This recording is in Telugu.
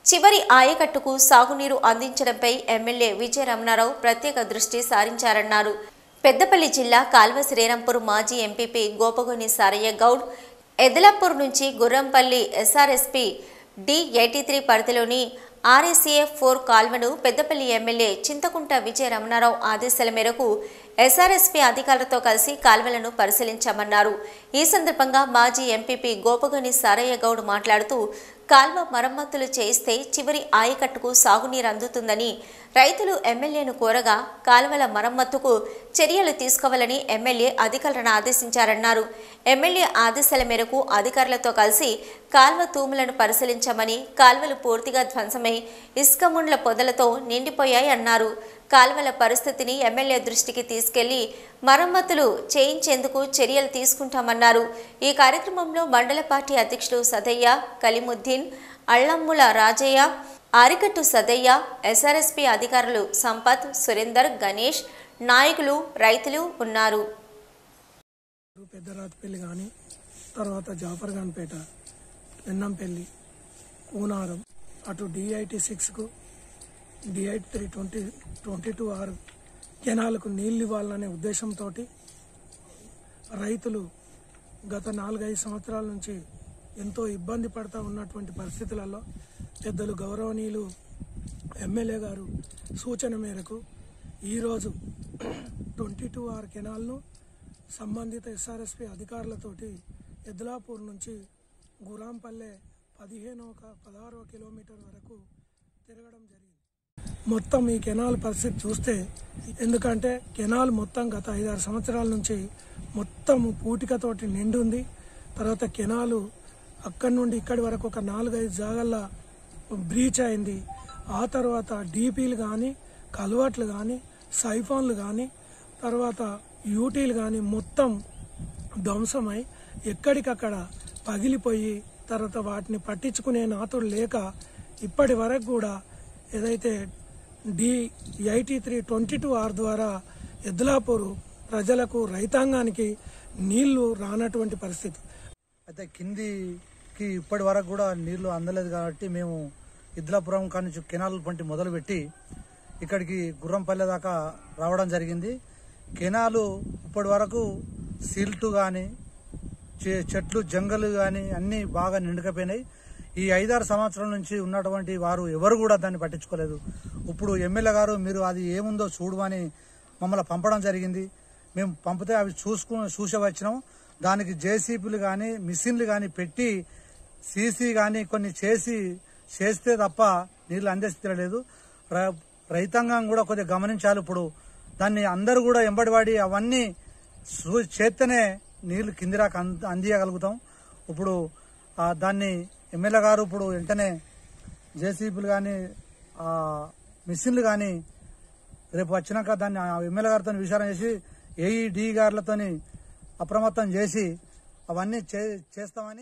చివరి ఆయకట్టుకు సాగునీరు అందించడంపై ఎమ్మెల్యే విజయ రమణారావు ప్రత్యేక దృష్టి సారించారన్నారు. పెద్దపల్లి జిల్లా కాల్వ శ్రీరాంపూర్ మాజీ ఎంపీపీ గోపగోని సారయ్య గౌడ్ ఎదలాపూర్ నుంచి గుర్రంపల్లి ఎస్ఆర్ఎస్పీ D83 పరిధిలోని RACF 4 కాల్వను పెద్దపల్లి ఎమ్మెల్యే చింతకుంట విజయ రమణారావు ఆదేశాల మేరకు SRSP అధికారులతో కలిసి కాల్వలను పరిశీలించామన్నారు. ఈ సందర్భంగా మాజీ ఎంపీపీ గోపగోని సారయ్య గౌడ్ మాట్లాడుతూ కాల్వ మరమ్మతులు చేయిస్తే చివరి ఆయకట్టుకు సాగునీరు అందుతుందని రైతులు ఎమ్మెల్యేను కోరగా కాల్వల మరమ్మతుకు చర్యలు తీసుకోవాలని ఎమ్మెల్యే అధికారులను ఆదేశించారన్నారు. ఎమ్మెల్యే ఆదేశాల మేరకు అధికారులతో కలిసి కాల్వ తూములను పరిశీలించామని కాల్వలు పూర్తిగా ధ్వంసమై ఇసుక ముండ్ల పొదలతో నిండిపోయాయన్నారు. కాల్వల పరిస్థితిని ఎమ్మెల్యే దృష్టికి తీసుకెళ్లి మరమ్మతులు చేయించేందుకు చర్యలు తీసుకుంటామన్నారు. ఈ కార్యక్రమంలో మండల పార్టీ అధ్యక్షులు సదయ్య, కలిముద్దీన్, అళ్లమ్ముల రాజయ్య, ఆరికట్టు సదయ్య, SRSP అధికారులు సంపత్, సురేందర్, గణేష్, నాయకులు, రైతులు ఉన్నారు. పెద్దరాతిపల్లి కానీ తర్వాత జాఫర్గాన్పేట, ఎన్నంపల్లి, కూనారం అటు D86కు D83 22R కెనాలకు నీళ్లు ఇవ్వాలనే ఉద్దేశంతో రైతులు గత 4-5 సంవత్సరాల నుంచి ఎంతో ఇబ్బంది పడుతూ ఉన్నటువంటి పరిస్థితులలో పెద్దలు గౌరవనీయులు ఎమ్మెల్యే గారు సూచన మేరకు ఈరోజు 22R కెనాల్ను సంబంధిత SRSP అధికారులతోటి ఎద్లాపూర్ నుంచి గురాంపల్లె 16వ కిలోమీటర్ వరకు తిరగడం జరిగింది. మొత్తం ఈ కెనాల్ పరిస్థితి చూస్తే, ఎందుకంటే కెనాల్ మొత్తం గత 5-6 సంవత్సరాల నుంచి మొత్తం పూటికతోటి నిండుంది. తర్వాత కెనాలు అక్కడి నుండి ఇక్కడి వరకు ఒక 4-5 జాగాల్లో బ్రీచ్ అయింది. ఆ తర్వాత డీపీలు కానీ, కల్వర్ట్లు కానీ, సైఫాన్లు కానీ, తర్వాత యూటీలు కానీ మొత్తం ధ్వంసమై ఎక్కడికక్కడ పగిలిపోయి తర్వాత వాటిని పట్టించుకునే నాతుడు లేక ఇప్పటి వరకు కూడా ఏదైతే D83 22R ద్వారా ఎద్లాపూర్ ప్రజలకు, రైతాంగానికి నీళ్లు రానటువంటి పరిస్థితి. అయితే కిందికి ఇప్పటి వరకు కూడా నీళ్లు అందలేదు కాబట్టి మేము ఎద్లాపురం కానీ కెనాల్ వంటి మొదలుపెట్టి ఇక్కడికి గుర్రంపల్లె దాకా రావడం జరిగింది. కెనాలు ఇప్పటి వరకు సిల్టు కానీ, చెట్లు, జంగలు కానీ అన్నీ బాగా నిండుకపోయినాయి. ఈ 5-6 సంవత్సరాల నుంచి ఉన్నటువంటి వారు ఎవరు కూడా దాన్ని పట్టించుకోలేదు. ఇప్పుడు ఎమ్మెల్యే గారు మీరు అది ఏముందో చూడమని మమ్మల్ని పంపడం జరిగింది. మేము పంపితే అవి చూసే వచ్చినాం. దానికి JCBలు కానీ, మిషన్లు కానీ పెట్టి CC కానీ కొన్ని చేస్తే తప్ప నీళ్ళు అందే స్థితిలో లేదు. రైతాంగం కూడా కొద్దిగా గమనించాలి. ఇప్పుడు దాన్ని అందరూ కూడా ఎంబడివాడి అవన్నీ చేస్తేనే నీళ్లు కింది రాక అందియగలుగుతాం. ఇప్పుడు దాన్ని ఎమ్మెల్యే గారు ఇప్పుడు వెంటనే JCBలు కానీ, మిషన్లు కానీ రేపు వచ్చినాక దాన్ని ఎమ్మెల్యే గారితో విచారణ చేసి AED గారులతో అప్రమత్తం చేసి అవన్నీ చేస్తామని